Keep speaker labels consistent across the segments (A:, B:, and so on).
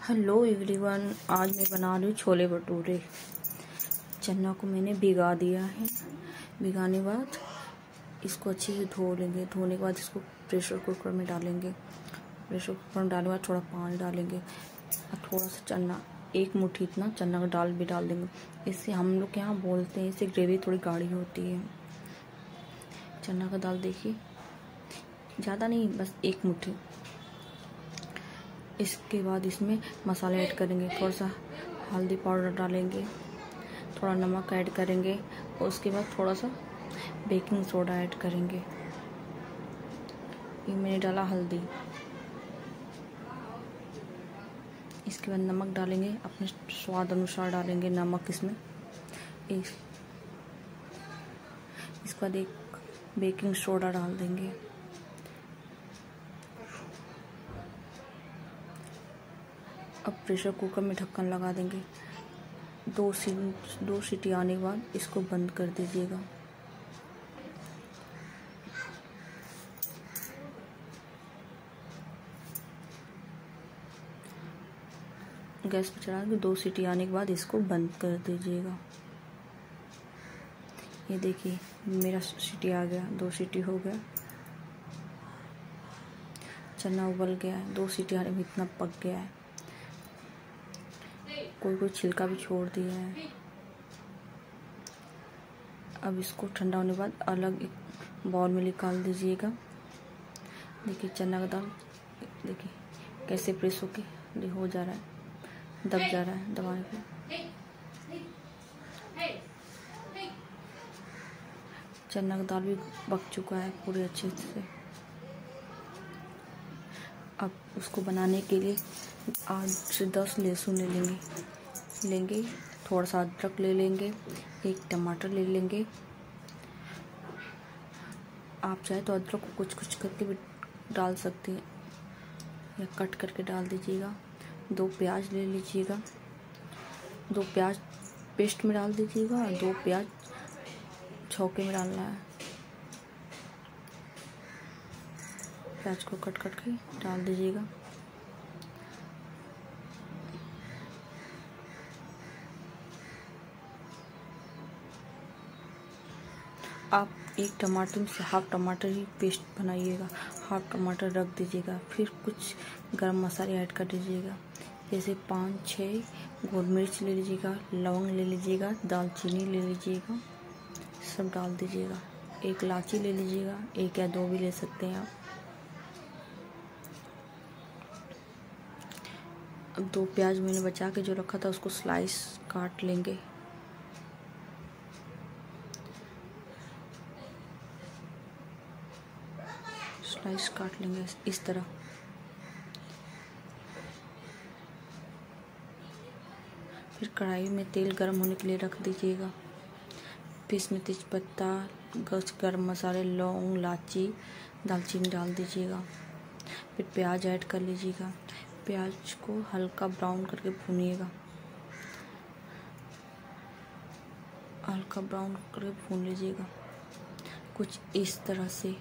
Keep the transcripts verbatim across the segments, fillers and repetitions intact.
A: Hello everyone, आज मैं बना रही हूँ छोले भटूरे। चना को मैंने भिगा दिया है। भिगाने के बाद इसको अच्छे से धो लेंगे। धोने के बाद इसको प्रेशर कुकर में डालेंगे। प्रेशर कुकर में डालने के बाद थोड़ा पानी डालेंगे और थोड़ा सा चना, एक मुट्ठी इतना चना का दाल भी डाल देंगे। इससे हम लोग यहाँ बोलते हैं, इससे ग्रेवी थोड़ी गाढ़ी होती है। चना का दाल देखिए, ज़्यादा नहीं, बस एक मुट्ठी। इसके बाद इसमें मसाले ऐड करेंगे। थोड़ा सा हल्दी पाउडर डालेंगे, थोड़ा नमक ऐड करेंगे और उसके बाद थोड़ा सा बेकिंग सोडा ऐड करेंगे। ये मैंने डाला हल्दी। इसके बाद नमक डालेंगे, अपने स्वाद अनुसार डालेंगे नमक इसमें। इस इसके बाद एक बेकिंग सोडा डाल देंगे। अब प्रेशर कुकर में ढक्कन लगा देंगे। दो सी दो सीटी आने के बाद इसको बंद कर दीजिएगा। गैस पर चढ़ा के दो सीटी आने के बाद इसको बंद कर दीजिएगा। ये देखिए मेरा सीटी आ गया, दो सीटी हो गया। चना उबल गया है, दो सीटी आने में इतना पक गया है। कोई कोई छिलका भी छोड़ दिया है। अब इसको ठंडा होने के बाद अलग एक बाउल में निकाल दीजिएगा। देखिए चना का दाल देखिए कैसे प्रेस होके हो जा रहा है, दब जा रहा है दबाने पे। चना का दाल भी पक चुका है पूरे अच्छे से। अब उसको बनाने के लिए आठ से दस लहसुन ले लेंगे लेंगे थोड़ा सा अदरक ले लेंगे, एक टमाटर ले लेंगे। आप चाहे तो अदरक को कुछ कुछ करके भी डाल सकते हैं या कट करके डाल दीजिएगा। दो प्याज ले लीजिएगा, दो प्याज पेस्ट में डाल दीजिएगा और दो प्याज छौके में डालना है। प्याज को कट कट के डाल दीजिएगा। आप एक टमाटर से हाफ टमाटर ही पेस्ट बनाइएगा, हाफ टमाटर रख दीजिएगा। फिर कुछ गरम मसाले ऐड कर दीजिएगा, जैसे पाँच छः गोल मिर्च ले लीजिएगा, लौंग ले लीजिएगा, दालचीनी ले लीजिएगा, सब डाल दीजिएगा। एक इलायची ले लीजिएगा, एक या दो भी ले सकते हैं आप। अब दो प्याज मैंने बचा के जो रखा था उसको स्लाइस काट लेंगे। स्लाइस काट लेंगे इस तरह। फिर कढ़ाई में तेल गरम होने के लिए रख दीजिएगा। फिर इसमें तेजपत्ता, गस गरम मसाले, लौंग, इलायची, दालचीनी डाल दीजिएगा। फिर प्याज ऐड कर लीजिएगा। प्याज को हल्का ब्राउन करके भूनिएगा, हल्का ब्राउन करके भून लीजिएगा कुछ इस तरह से।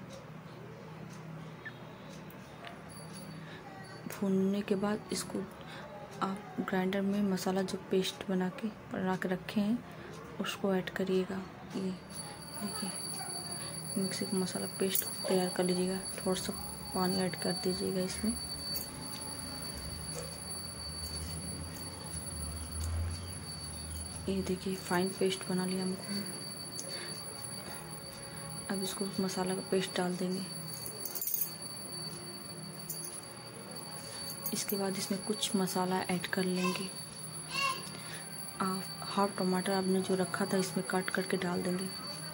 A: भूनने के बाद इसको आप ग्राइंडर में मसाला जो पेस्ट बना के बना के रखे हैं उसको ऐड करिएगा। ये देखिए मिक्सी का मसाला पेस्ट तैयार कर लीजिएगा। थोड़ा सा पानी ऐड कर दीजिएगा इसमें। ये देखिए फाइन पेस्ट बना लिया हमको। अब इसको मसाला का पेस्ट डाल देंगे। इसके बाद इसमें कुछ मसाला ऐड कर लेंगे। आप हाफ टमाटर आपने जो रखा था इसमें काट करके डाल देंगे।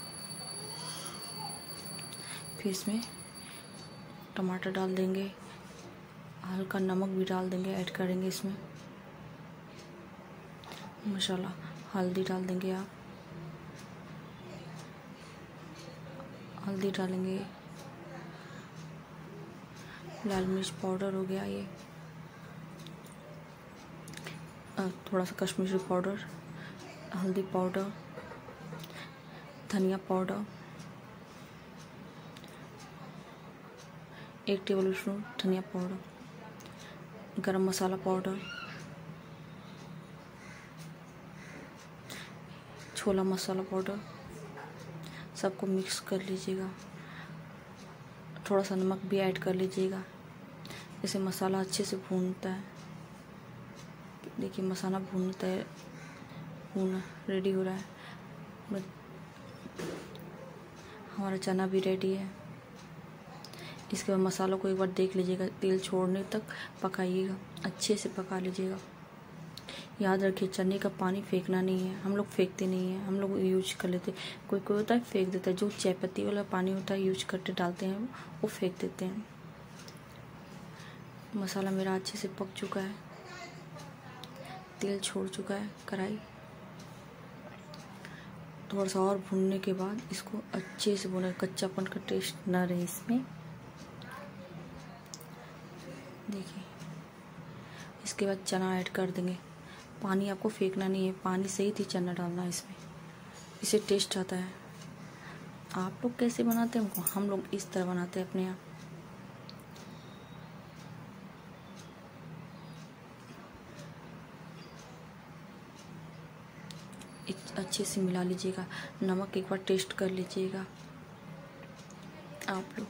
A: फिर इसमें टमाटर डाल देंगे, हल्का नमक भी डाल देंगे, ऐड करेंगे इसमें। मसाला हल्दी डाल देंगे, आप हल्दी डालेंगे। लाल मिर्च पाउडर हो गया ये, थोड़ा सा कश्मीरी पाउडर, हल्दी पाउडर, धनिया पाउडर, एक टेबल स्पून धनिया पाउडर, गरम मसाला पाउडर, छोला मसाला पाउडर, सबको मिक्स कर लीजिएगा। थोड़ा सा नमक भी ऐड कर लीजिएगा। इसे मसाला अच्छे से भूनता है। देखिए मसाला भूनता है, भूना रेडी हो रहा है। हमारा चना भी रेडी है। इसके बाद मसालों को एक बार देख लीजिएगा, तेल छोड़ने तक पकाइएगा, अच्छे से पका लीजिएगा। याद रखिए चने का पानी फेंकना नहीं है, हम लोग फेंकते नहीं हैं, हम लोग यूज कर लेते। कोई कोई होता है फेंक देता है, जो चाय पत्ती वाला पानी होता है यूज करते डालते हैं वो फेंक देते हैं। मसाला मेरा अच्छे से पक चुका है, तेल छोड़ चुका है कढ़ाई। थोड़ा सा और भूनने के बाद इसको अच्छे से भूना, कच्चापन का टेस्ट ना रहे इसमें। देखिए इसके बाद चना ऐड कर देंगे। पानी आपको फेंकना नहीं है, पानी से ही चना डालना है इसमें, इससे टेस्ट आता है। आप लोग कैसे बनाते हैं? हम लोग इस तरह बनाते हैं अपने यहाँ। अच्छे से मिला लीजिएगा। नमक एक बार टेस्ट कर लीजिएगा आप लोग।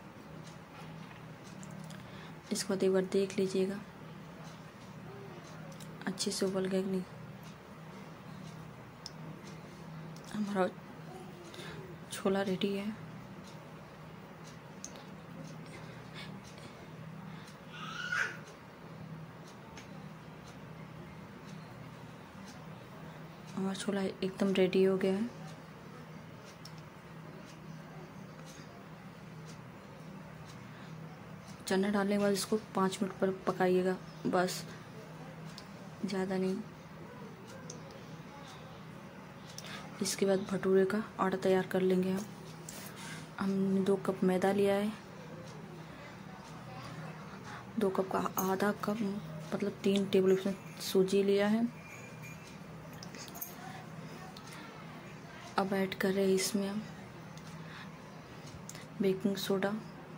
A: इसको एक बार देख लीजिएगा अच्छे से उबल गया कि नहीं। हमारा छोला रेडी है। हमारा छोला एकदम रेडी हो गया है। चना डालने के बाद इसको पाँच मिनट पर पकाइएगा, बस ज़्यादा नहीं। इसके बाद भटूरे का आटा तैयार कर लेंगे हम। हमने दो कप मैदा लिया है, दो कप का आधा कप मतलब तीन टेबल स्पून सूजी लिया है। अब ऐड कर रहे हैं इसमें हम बेकिंग सोडा।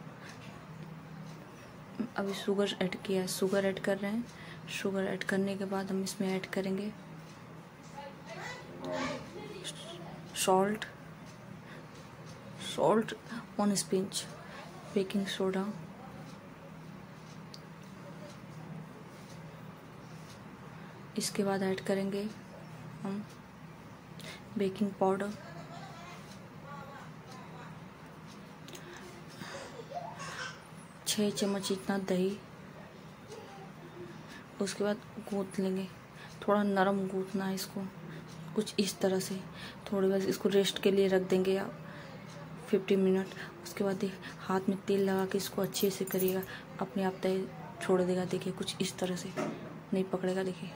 A: अभी शुगर ऐड किया है, शुगर ऐड कर रहे हैं। शुगर ऐड करने के बाद हम इसमें ऐड करेंगे salt, salt one pinch, baking soda, इसके बाद ऐड करेंगे हम बेकिंग पाउडर, छः चम्मच इतना दही। उसके बाद गूँथ लेंगे, थोड़ा नरम गूँथना है इसको, कुछ इस तरह से। थोड़ी बार इसको रेस्ट के लिए रख देंगे आप फिफ्टी मिनट। उसके बाद हाथ में तेल लगा के इसको अच्छे से करिएगा, अपने आप तय छोड़ देगा। देखिए कुछ इस तरह से, नहीं पकड़ेगा। देखिए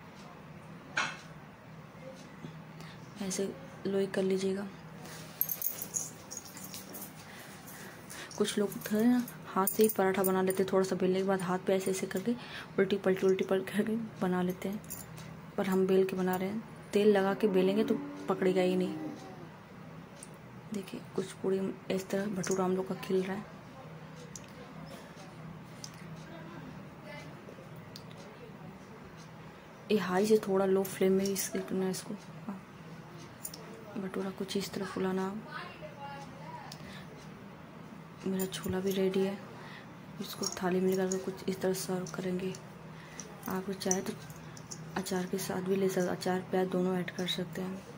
A: ऐसे लोई कर लीजिएगा। कुछ लोग थे ना हाथ से ही पराठा बना लेते, थोड़ा सा बेलने के बाद हाथ पे ऐसे ऐसे करके उल्टी पलटी उल्टी पलटी करके बना लेते हैं, पर हम बेल के बना रहे हैं। तेल लगा के बेलेंगे तो पकड़ेगा ही नहीं। देखिए कुछ पूरी इस तरह भटूरा हम लोग का खिल रहा है। ये हाई से थोड़ा लो फ्लेम में इसको इसको भटूरा कुछ इस तरह फुलाना। मेरा छोला भी रेडी है, इसको थाली में निकाल कर कुछ इस तरह सर्व करेंगे। आप चाहे तो अचार के साथ भी ले सकते, अचार प्याज दोनों ऐड कर सकते हैं।